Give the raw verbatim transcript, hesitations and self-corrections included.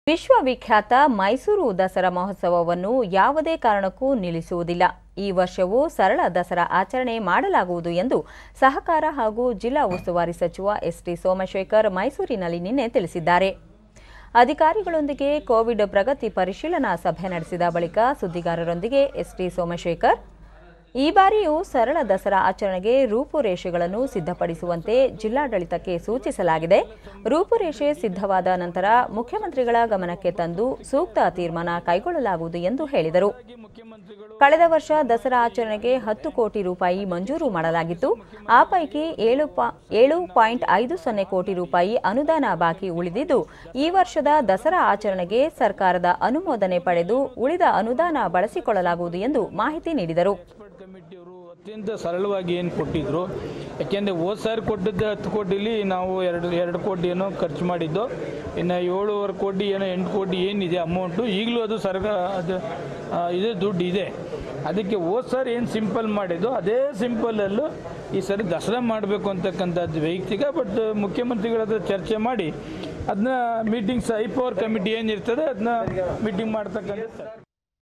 ವಿಶ್ವವಿಖ್ಯಾತ ಮೈಸೂರು ದಸರಾ ಮಹೋತ್ಸವವನ್ನು ಯಾವುದೇ ಕಾರಣಕ್ಕೂ ನಿಲ್ಲಿಸುವುದಿಲ್ಲ. ಈ ವರ್ಷವೂ ಸರಳ ದಸರಾ ಆಚರಣೆ ಮಾಡಲಾಗುವುದು ಎಂದು ಸಹಕಾರ ಹಾಗೂ ಜಿಲ್ಲಾ ಉಸ್ತುವಾರಿ ಸಚಿವ ಎಸ್ ಟಿ ಸೋಮಶೇಖರ್ ಮೈಸೂರಿನಲ್ಲಿ ನಿನ್ನೆ ತಿಳಿಸಿದ್ದಾರೆ. ಅಧಿಕಾರಿಗಳೊಂದಿಗೆ ಕೋವಿಡ್ ಪ್ರಗತಿ ಪರಿಶೀಲನಾ ಸಭೆ ನಡೆಸಿದ ಬಳಿಕ ಸುದ್ದಿಗಾರರೊಂದಿಗೆ ಎಸ್ ಟಿ ಸೋಮಶೇಖರ್ ಈ ಬಾರಿಯೂ ಸರಳ ದಸರಾ ಆಚರಣೆಗೆ ರೂಪುರೇಷೆಗಳನ್ನು ಸಿದ್ಧಪಡಿಸುವಂತೆ ಜಿಲ್ಲಾಡಳಿತಕ್ಕೆ ಸೂಚಿಸಲಾಗಿದೆ. ರೂಪುರೇಷೆ ಸಿದ್ಧವಾದ ನಂತರ ಮುಖ್ಯಮಂತ್ರಿಗಳ ಗಮನಕ್ಕೆ ತಂದು ಸೂಕ್ತ ತೀರ್ಮಾನ ಕೈಗೊಳ್ಳಲಾಗುವುದು ಎಂದು ಹೇಳಿದರು. ಕಳೆದ ವರ್ಷ ದಸರಾ ಆಚರಣೆಗೆ ಹತ್ತು ಕೋಟಿ ರೂಪಾಯಿ ಮಂಜೂರು ಮಾಡಲಾಗಿತ್ತು. ಆ ಪೈಕಿ ಏಳು ಏಳು ಪಾಯಿಂಟ್ ಐದು ಸೊನ್ನೆ ಕೋಟಿ ರೂಪಾಯಿ ಅನುದಾನ ಬಾಕಿ ಉಳಿದಿದ್ದು, ಈ ವರ್ಷದ ದಸರಾ ಆಚರಣೆಗೆ ಸರ್ಕಾರದ ಅನುಮೋದನೆ ಪಡೆದು ಉಳಿದ ಅನುದಾನ ಬಳಸಿಕೊಳ್ಳಲಾಗುವುದು ಎಂದು ಮಾಹಿತಿ ನೀಡಿದರು. ಕಮಿಟಿಯವರು ಅತ್ಯಂತ ಸರಳವಾಗಿ ಏನು ಕೊಟ್ಟಿದ್ರು, ಯಾಕೆಂದರೆ ಹೋದ ಸಾರಿ ಕೊಟ್ಟಿದ್ದ ಹತ್ತು ಕೋಟಿಲಿ ನಾವು ಎರಡು ಎರಡು ಕೋಟಿ ಏನೋ ಖರ್ಚು ಮಾಡಿದ್ದು, ಇನ್ನು ಏಳುವರೆ ಕೋಟಿ ಏನೋ ಎಂಟು ಕೋಟಿ ಏನಿದೆ ಅಮೌಂಟು ಈಗಲೂ ಅದು ಸರ್ಕಾರ ಅದು ಇದು ದುಡ್ಡು ಇದೆ. ಅದಕ್ಕೆ ಹೋದ ಸಾರಿ ಏನು ಸಿಂಪಲ್ ಮಾಡಿದ್ದು ಅದೇ ಸಿಂಪಲಲ್ಲೂ ಈ ಸರಿ ದಸರಾ ಮಾಡಬೇಕು ಅಂತಕ್ಕಂಥದ್ದು ವೈಯಕ್ತಿಕ. ಬಟ್ ಮುಖ್ಯಮಂತ್ರಿಗಳ ಹತ್ರ ಚರ್ಚೆ ಮಾಡಿ ಅದನ್ನ ಮೀಟಿಂಗ್ಸ್ ಐ ಪವರ್ ಕಮಿಟಿ ಏನಿರ್ತದೆ ಅದನ್ನ ಮೀಟಿಂಗ್ ಮಾಡ್ತಕ್ಕಂಥ